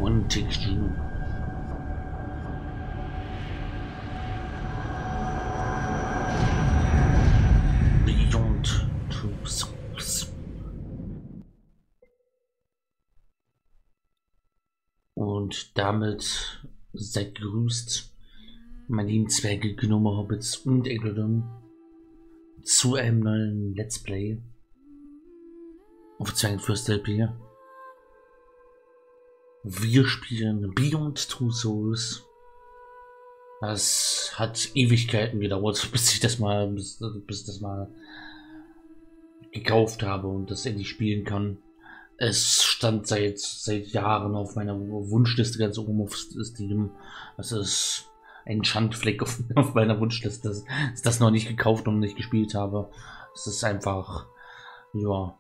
Und Extreme. Beyond Two Souls. Und damit seid gegrüßt, meine lieben Zwerge, Gnome, Hobbits und Egelden, zu einem neuen Let's Play auf Zwergenfürst-LP. Wir spielen Beyond Two Souls. Das hat Ewigkeiten gedauert, bis das mal gekauft habe und das endlich spielen kann. Es stand seit Jahren auf meiner Wunschliste ganz oben auf Steam. Das ist ein Schandfleck auf meiner Wunschliste, dass ich das noch nicht gekauft und nicht gespielt habe. Es ist einfach, ja,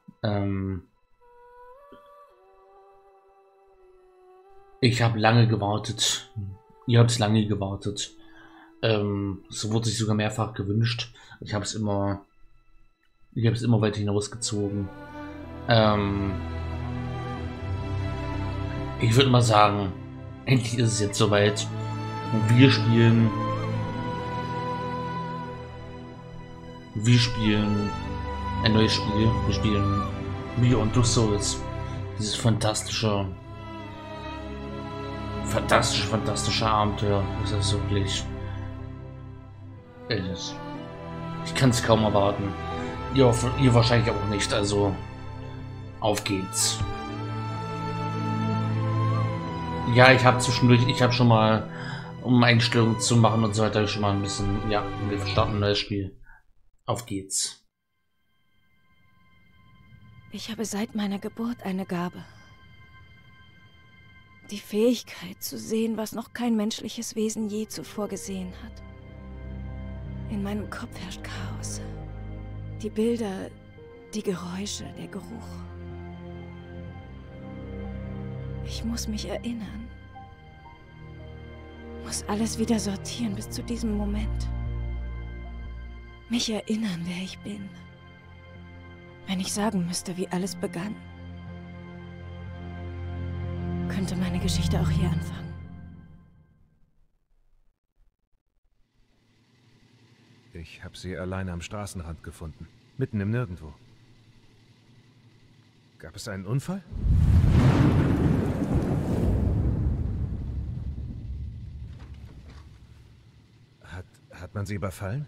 ich habe lange gewartet. Ihr habt lange gewartet. Es wurde sich sogar mehrfach gewünscht. Ich habe es immer weiter hinausgezogen. Ich würde mal sagen, endlich ist es jetzt soweit. Und wir spielen ein neues Spiel. Wir spielen Beyond Two Souls. Dieses fantastische Abenteuer. Das ist wirklich. Ich kann es kaum erwarten. Ihr wahrscheinlich auch nicht. Also auf geht's. Ja, ich habe schon mal, um Einstellungen zu machen und so weiter, schon mal ein bisschen, ja, wir starten ein neues Spiel. Auf geht's. Ich habe seit meiner Geburt eine Gabe. Die Fähigkeit zu sehen, was noch kein menschliches Wesen je zuvor gesehen hat. In meinem Kopf herrscht Chaos. Die Bilder, die Geräusche, der Geruch. Ich muss mich erinnern. Muss alles wieder sortieren bis zu diesem Moment. Mich erinnern, wer ich bin. Wenn ich sagen müsste, wie alles begann, könnte meine Geschichte auch hier anfangen. Ich habe sie alleine am Straßenrand gefunden. Mitten im Nirgendwo. Gab es einen Unfall? Hat man sie überfallen?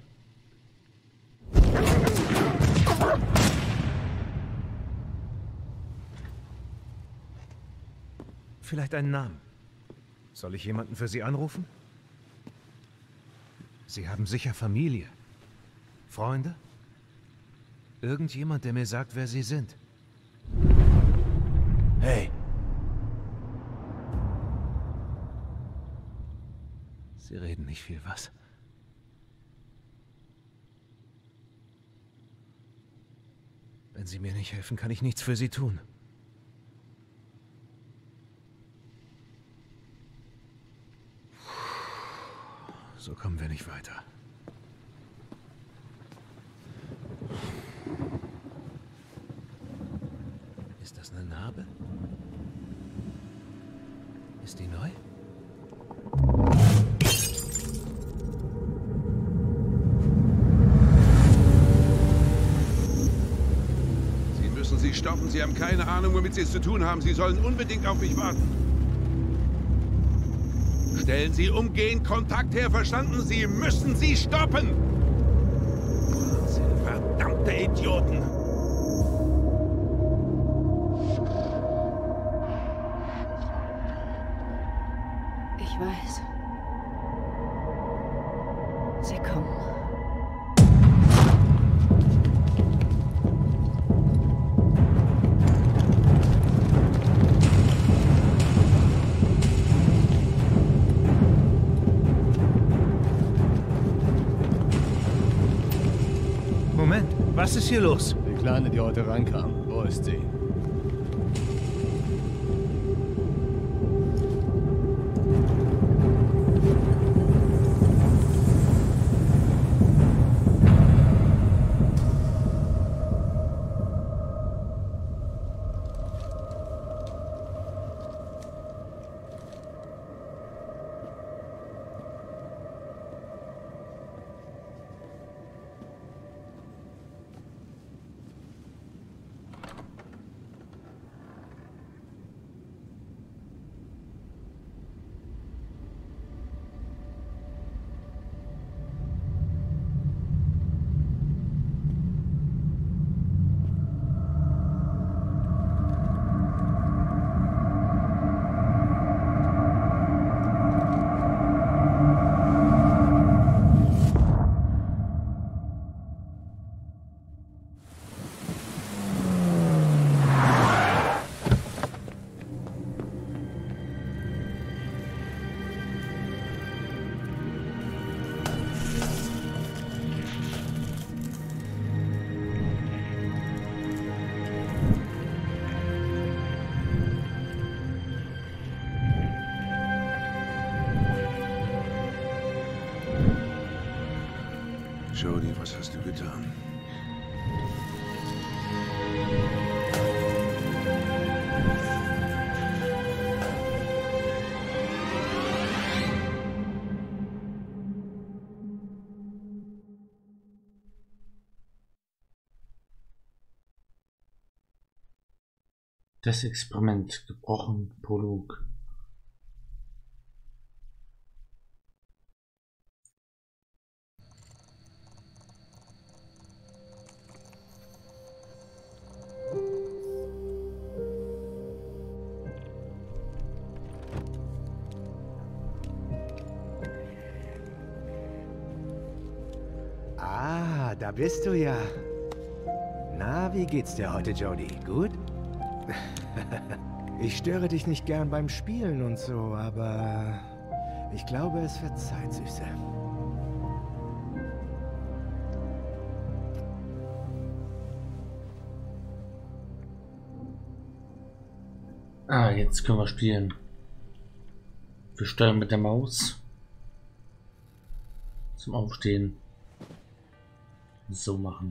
Vielleicht einen Namen. Soll ich jemanden für sie anrufen? Sie haben sicher Familie. Freunde? Irgendjemand, der mir sagt, wer sie sind. Hey! Sie reden nicht viel, was? Wenn Sie mir nicht helfen, kann ich nichts für Sie tun. So kommen wir nicht weiter. Ist das eine Narbe? Ist die neu? Sie müssen sie stoppen. Sie haben keine Ahnung, womit Sie es zu tun haben. Sie sollen unbedingt auf mich warten. Stellen Sie umgehend Kontakt her, verstanden? Sie müssen sie stoppen! Verdammte Idioten! Ich weiß. Sie kommen. Moment, was ist hier los? Die Kleine, die heute reinkam. Wo ist sie? Jodie, was hast du getan? Das Experiment gebrochen. Prolog. Ah, da bist du ja. Na, wie geht's dir heute, Jodie? Gut? Ich störe dich nicht gern beim Spielen und so, aber ich glaube, es wird Zeit, Süße. Ah, jetzt können wir spielen. Wir steuern mit der Maus. Zum Aufstehen. So machen.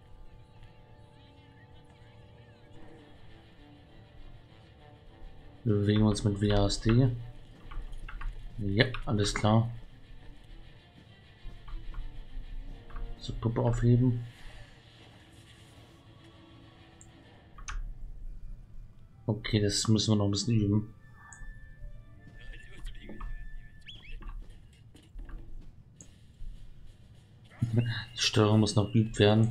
Wir bewegen uns mit WASD. Ja, alles klar. So, Puppe aufheben. Okay, das müssen wir noch ein bisschen üben. Die Steuerung muss noch geübt werden.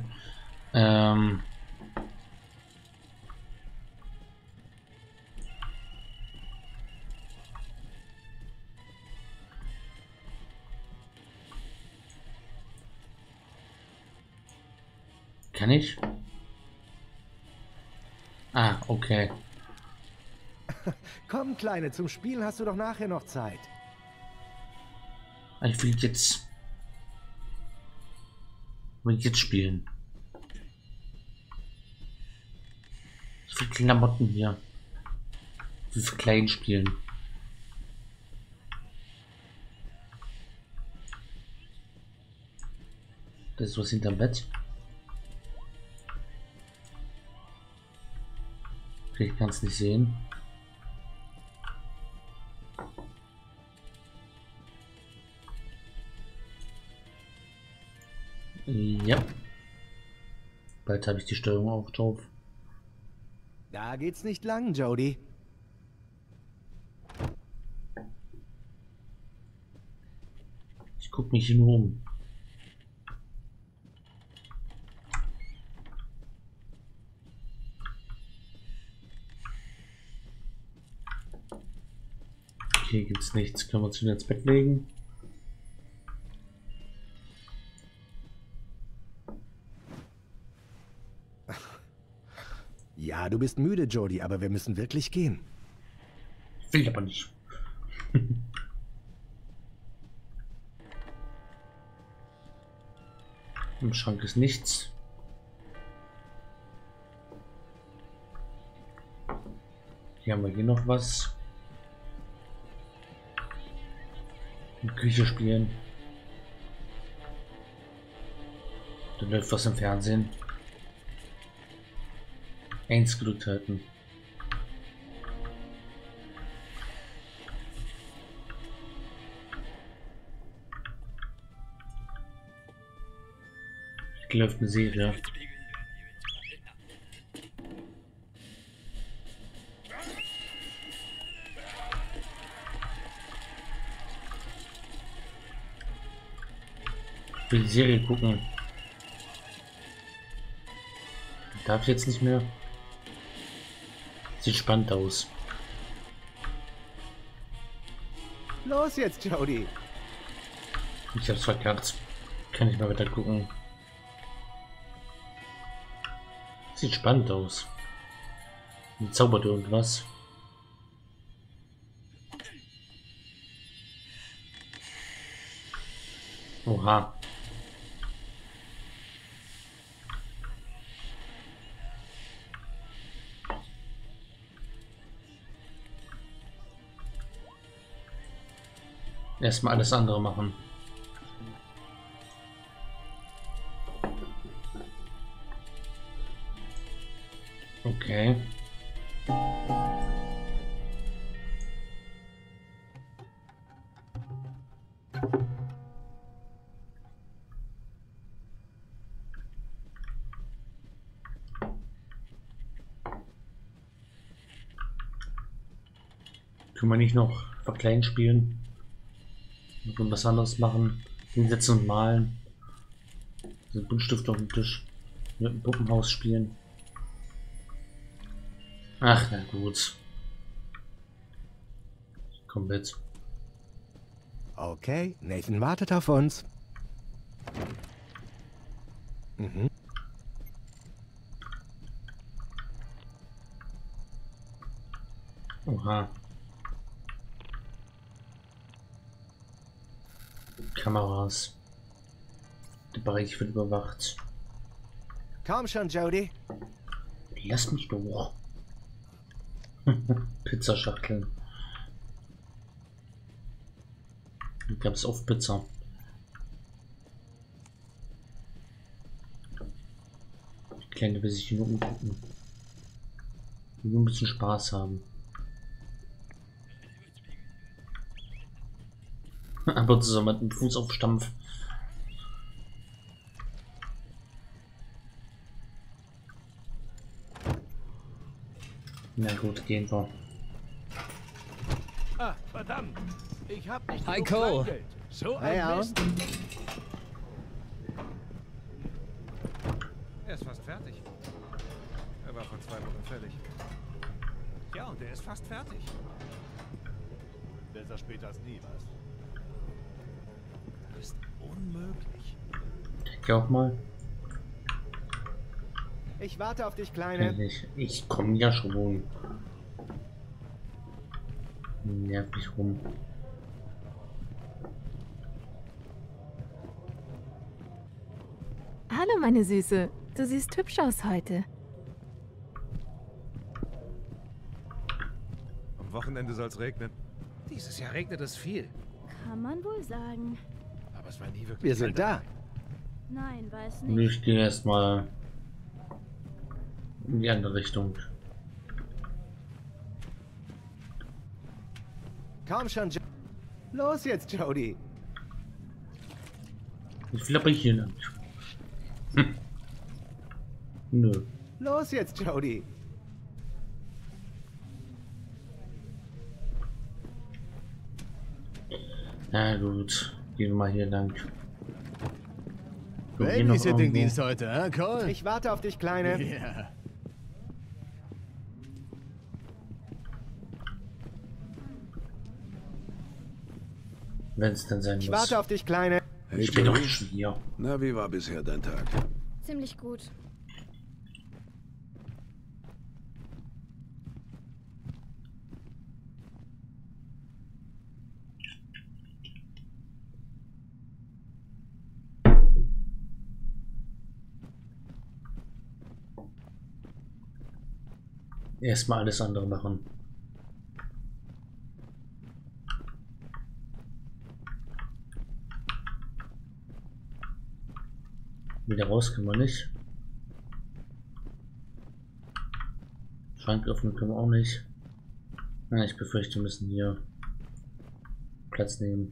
Kann ich? Ah, okay. Komm, Kleine, zum Spielen hast du doch nachher noch Zeit. Ich will jetzt spielen. So viele Klamotten hier. Wie viel klein spielen. Das ist was hinterm Bett. Okay, ich kann es nicht sehen. Ja. Bald habe ich die Steuerung auch drauf. Da geht's nicht lang, Jodie. Ich gucke mich hier nur um. Okay, gibt's nichts. Können wir uns wieder ins Bett legen? Ja, du bist müde, Jodie, aber wir müssen wirklich gehen. Will aber nicht. Im Schrank ist nichts. Hier haben wir hier noch was. In die Küche spielen. Da läuft was im Fernsehen. Eins gedrückt halten. Hier läuft eine Serie. Ich will die Serie gucken. Darf ich jetzt nicht mehr? Sieht spannend aus. Los jetzt, Jodie. Ich hab's verkackt. Kann ich mal weiter gucken. Sieht spannend aus. Und zaubert irgendwas. Oha. Erstmal alles andere machen. Können wir nicht noch verklein spielen? Und was anderes machen? Hinsetzen und malen. Den Buntstift auf dem Tisch. Mit dem Puppenhaus spielen. Ach, na gut. Komm mit. Okay, Nathan wartet auf uns. Mhm. Oha. Kameras. Der Bereich wird überwacht. Komm schon, Jody. Lass mich doch. Pizzaschachteln. Die gab es auf Pizza. Die Kleine will sich nur umgucken. Nur ein bisschen Spaß haben. Aber zusammen mit dem Fuß auf Stampf. Na gut, gehen wir. Ah, verdammt. Ich hab nicht Hi, genug Cole. Kleingeld. So Hey, ein Al. Mist. Er ist fast fertig. Er war vor 2 Wochen fertig. Ja, und er ist fast fertig. Besser später als nie, was? Das ist unmöglich. Geh auch mal. Ich warte auf dich, Kleine. Ich komme ja schon. Nerv mich rum. Hallo, meine Süße. Du siehst hübsch aus heute. Am Wochenende soll es regnen. Dieses Jahr regnet es viel. Kann man wohl sagen. Aber es war nie wirklich. Wir sind da. Nein, weiß Und nicht. ich gehe erstmal in die andere Richtung. Komm schon, Los jetzt, Jody. Ich flappe hier lang. Nö. Los jetzt, Jody. Na gut, gehen wir mal hier lang. So, hier noch Babysitting-Dienst irgendwo. heute, hä, Cole? Ich warte auf dich, Kleine. Ja. Wenn es denn sein Ich muss. warte auf dich, Kleine. Hey, Ich bin doch Joey. schon hier. Na, wie war bisher dein Tag? Ziemlich gut. Erstmal alles andere machen. Wieder raus können wir nicht. Schrank öffnen können wir auch nicht. Na, ich befürchte, wir müssen hier Platz nehmen.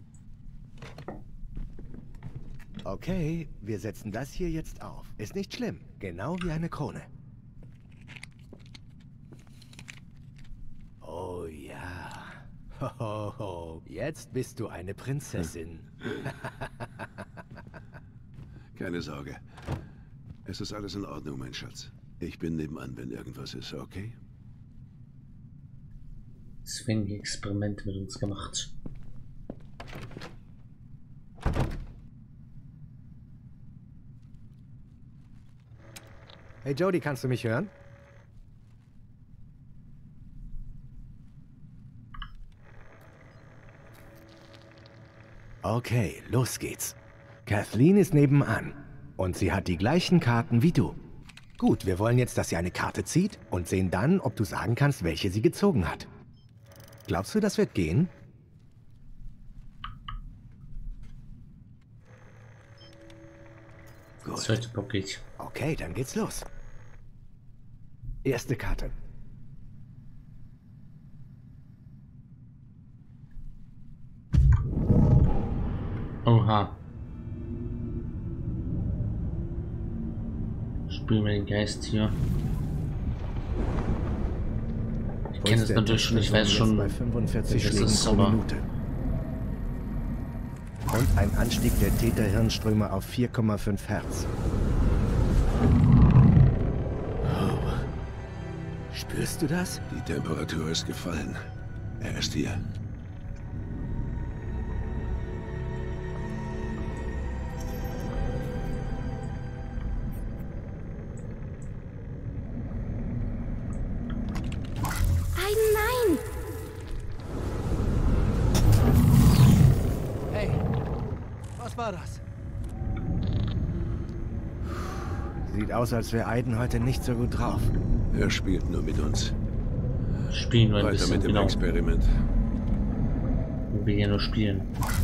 Okay, wir setzen das hier jetzt auf. Ist nicht schlimm. Genau wie eine Krone. Oh ja. Hohoho. Jetzt bist du eine Prinzessin. Keine Sorge. Es ist alles in Ordnung, mein Schatz. Ich bin nebenan, wenn irgendwas ist, okay? Swing-Experiment mit uns gemacht. Hey Jody, kannst du mich hören? Okay, los geht's. Kathleen ist nebenan und sie hat die gleichen Karten wie du. Gut, wir wollen jetzt, dass sie eine Karte zieht und sehen dann, ob du sagen kannst, welche sie gezogen hat. Glaubst du, das wird gehen? Das ist Gut. heute bockig. Okay, dann geht's los. Erste Karte. Oha. Spielen wir den Geist hier. Ich kenne es natürlich schon, ich weiß schon, bei 45 das Schlägen ist, pro aber Minute. Und ein Anstieg der Theta-Hirnströme auf 4,5 Hertz. Oh. Spürst du das? Die Temperatur ist gefallen. Er ist hier. Nein! Hey, was war das? Sieht aus, als wäre Aiden heute nicht so gut drauf. Er spielt nur mit uns. spielen wir ein Weiter bisschen, mit dem genau. Experiment. Wo wir hier nur spielen.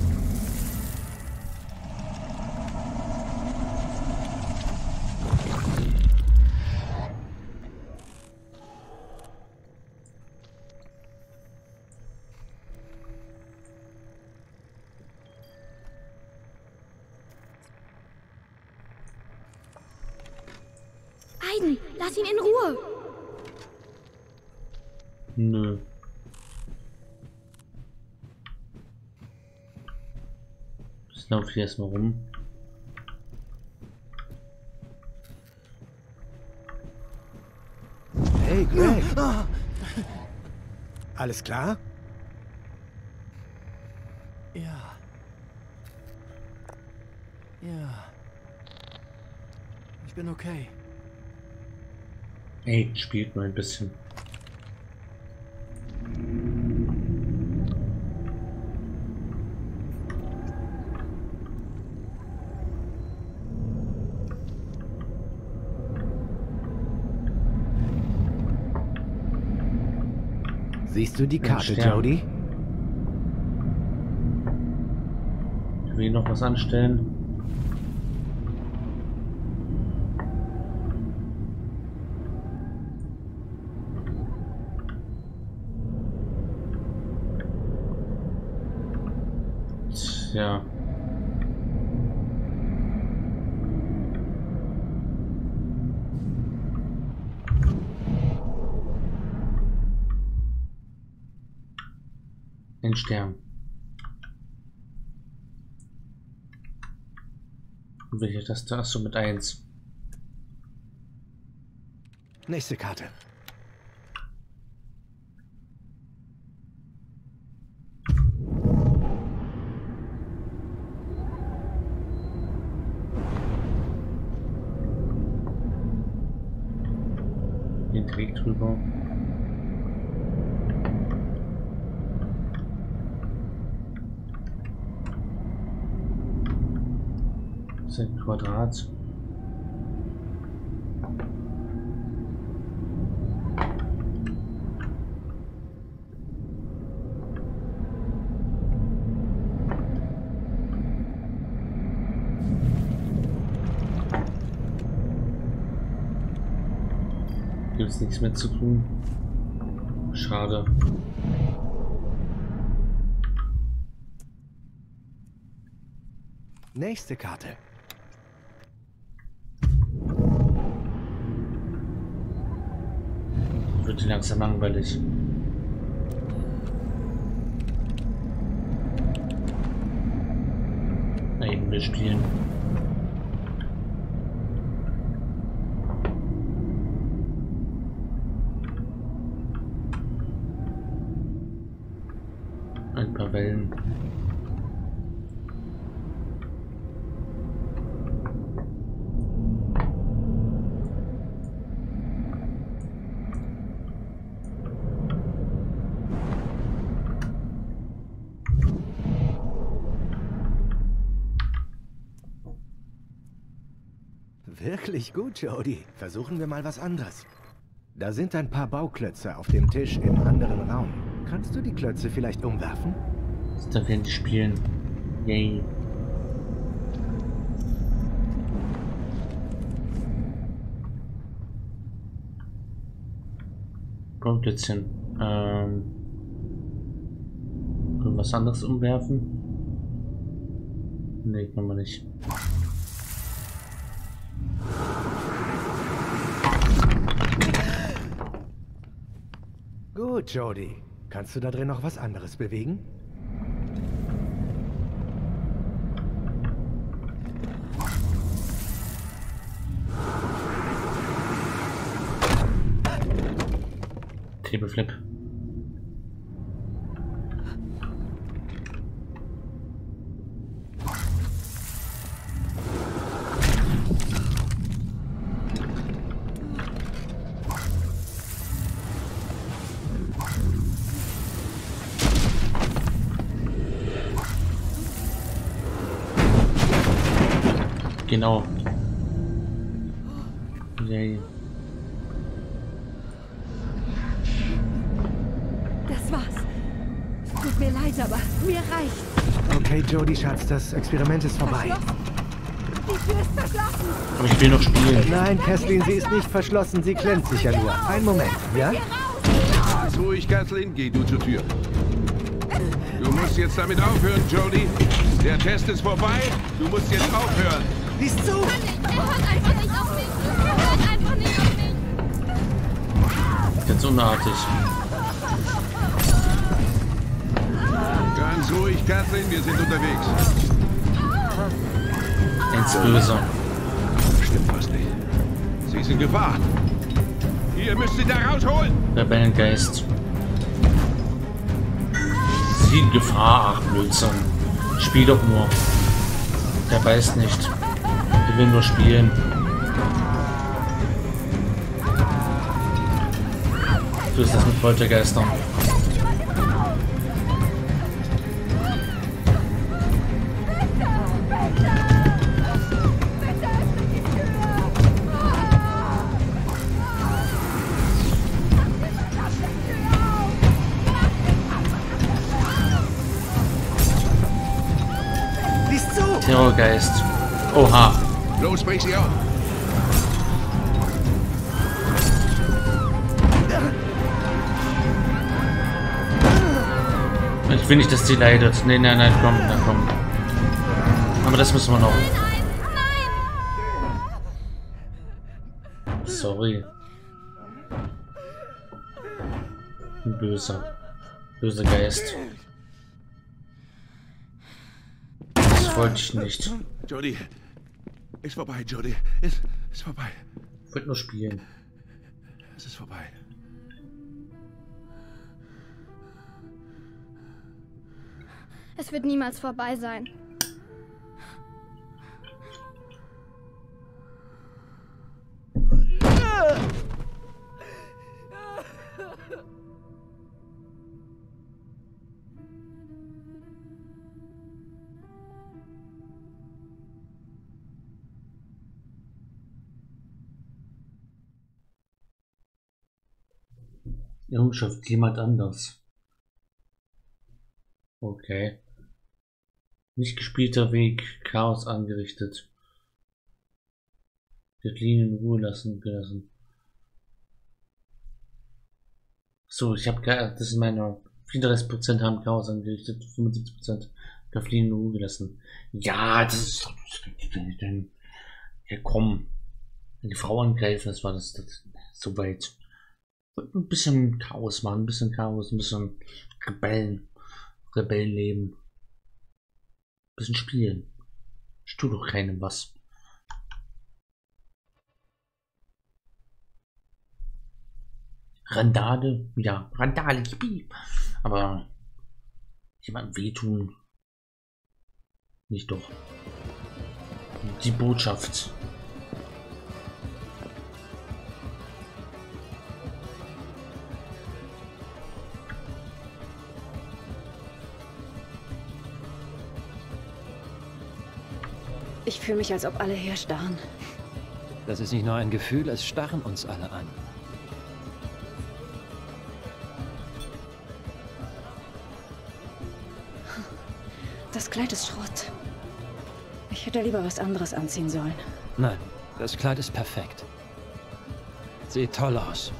Aiden, lass ihn in Ruhe. Nö. Das läuft hier erstmal rum. Hey, Greg. Alles klar? Ja. Ja. Ich bin okay. Ey, spielt mal ein bisschen. Siehst du die Karte, Stern. Jody? Ich will noch was anstellen. Tja. Ein Stern. Und welche Taste hast du mit 1? Nächste Karte. Den Krieg drüber. Das ist ein Quadrat. Gibt es nichts mehr zu tun. Schade. Nächste Karte. Wird langsam langweilig. Na eben, wir spielen. Ein paar Wellen. Wirklich gut, Jody. Versuchen wir mal was anderes. Da sind ein paar Bauklötze auf dem Tisch im anderen Raum. Kannst du die Klötze vielleicht umwerfen? Da werden die spielen. Yay. Kommt jetzt hin. Können wir was anderes umwerfen? Nee, können wir nicht. Gut, Jodie. Kannst du da drin noch was anderes bewegen? Tableflip. Genau. Yay. Das war's. Es tut mir leid, aber mir reicht's. Okay, Jodie, Schatz, das Experiment ist vorbei. Verschlossen. Die Tür ist verschlossen. Aber ich will noch spielen. Nein, Kathleen, sie ist nicht verschlossen. Sie klemmt sich ja nur. Einen Moment, ja? Ganz ruhig, Kathleen. Geh du zur Tür. Du musst jetzt damit aufhören, Jodie. Der Test ist vorbei. Du musst jetzt aufhören. Lies zu! Er hört einfach nicht auf mich. Er hört einfach nicht auf mich. Ganz unartig. Ganz ruhig, Kathleen. Wir sind unterwegs. Ins Böse. Stimmt was nicht. Sie ist in Gefahr. Ihr müsst sie da rausholen. Rebellengeist. Sie in Gefahr, ach Blödsinn. Spiel doch nur. Der weiß nicht. Der will nur spielen. So ist das mit Poltergeistern. Lies zu! Terrorgeist. Oha. Los, brich sie auf. Ich will nicht, dass sie leidet. Nee, nein, nein, komm, na komm. Aber das müssen wir noch. Sorry. Ein böser. Böser Geist. Das wollte ich nicht. Jodie. Ist vorbei, Jodie. Ist vorbei. Ich wollte nur spielen. Es ist vorbei. Es wird niemals vorbei sein. Errungenschaft jemand anders. Okay. Nicht gespielter Weg, Chaos angerichtet. Kathleen in Ruhe gelassen. So, ich habe das ist meine 34% haben Chaos angerichtet, 75% Kathleen in Ruhe gelassen. Ja, das ist ja komm. Die Frau angreifen, das war das so weit. Ein bisschen Chaos machen, ein bisschen Chaos, ein bisschen Rebellenleben. Ein bisschen spielen. Ich tue doch keinem was. Randale, ja, Randale, yippie. Aber jemandem wehtun, nicht doch. Die Botschaft. Ich fühle mich, als ob alle herstarren. Das ist nicht nur ein Gefühl, es starren uns alle an. Das Kleid ist Schrott. Ich hätte lieber was anderes anziehen sollen. Nein, das Kleid ist perfekt. Sieht toll aus.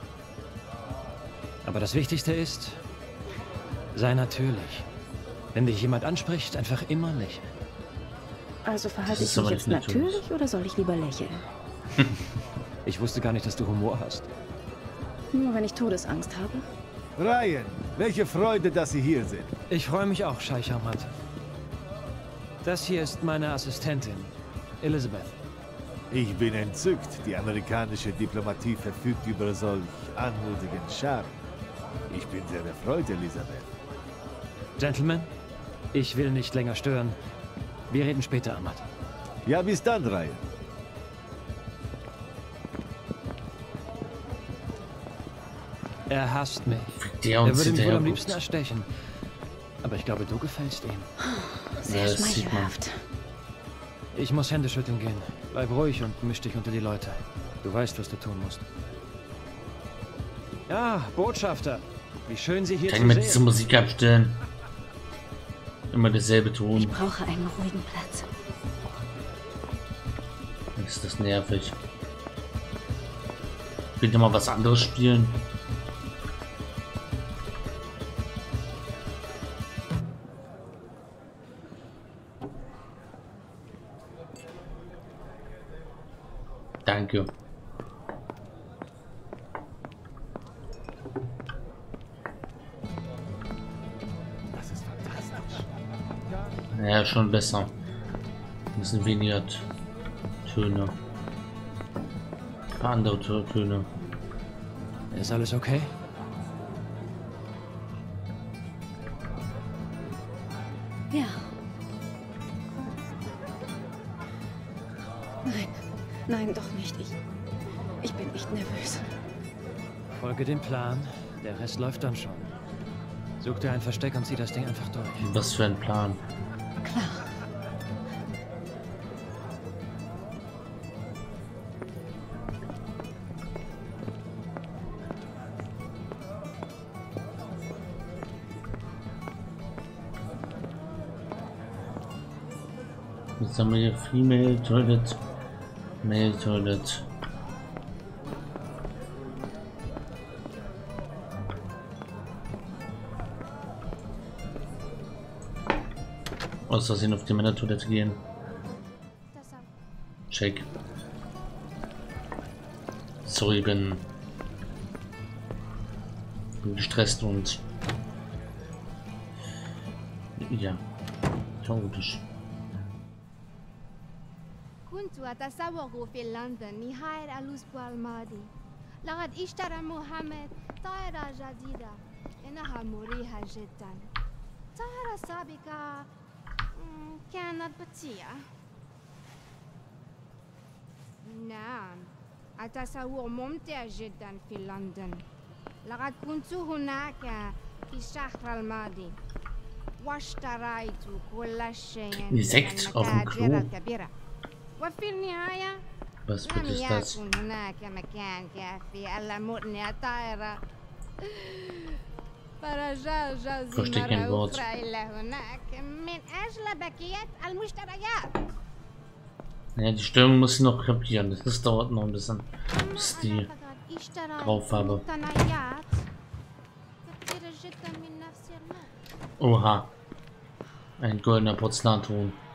Aber das Wichtigste ist, sei natürlich. Wenn dich jemand anspricht, einfach immer lächeln. Also verhalte ich mich jetzt natürlich oder soll ich lieber lächeln? Ich wusste gar nicht, dass du Humor hast. Nur wenn ich Todesangst habe. Ryan, welche Freude, dass Sie hier sind. Ich freue mich auch, Scheich Ahmad. Das hier ist meine Assistentin, Elizabeth. Ich bin entzückt. Die amerikanische Diplomatie verfügt über solch anmutigen Charme. Ich bin sehr erfreut, Elisabeth. Gentlemen, ich will nicht länger stören. Wir reden später, Ahmad. Ja, bis dann, Ryan. Er hasst mich. Der Er würde mich wohl am liebsten erstechen. Aber ich glaube, du gefällst ihm. Sehr schmeichelhaft. Ich muss Hände schütteln gehen. Bleib ruhig und misch dich unter die Leute. Du weißt, was du tun musst. Ja, Botschafter. Wie schön Sie hier Kann zu ich mir sehen. diese Musik abstellen? Immer derselbe Ton. Ich brauche einen ruhigen Platz. Ist das nervig? Will ich mal was anderes spielen? Danke. Das ist fantastisch. Ja, schon besser. Ein bisschen weniger Töne. Ein paar andere Töne. Ist alles okay? Ja. Nein, doch nicht. Ich bin nicht nervös. Folge dem Plan. Der Rest läuft dann schon. Such dir ein Versteck und zieh das Ding einfach durch. Was für ein Plan. Klar. Jetzt haben wir hier Female Toilet, Male Toilet. Aus Versehen auf die Männertoilette gehen. Check. Sorry, bin gestresst und ja, chaotisch. كنت أتسوق في لندن نهاية الأسبوع الماضي. لقد اشترى محمد طائرة جديدة. إنها مريحة جدا. الطائرة السابقة كانت بطيئة. نعم، التسوق ممتع جدا في لندن. لقد كنت هناك في الشهر الماضي. واشتريت كل شيء من المتاجر الكبيرة. وفي النهاية لم يكن هناك مكان كافي ألا مؤني الطائرة فرجع جوزي مرة أخرى إلى هناك من أجل بقية المشتريات. Ja, die Störung muss ich noch kapieren. Das dauert noch ein bisschen, bis die drauf habe. Oha. Ein goldener Porzellanton.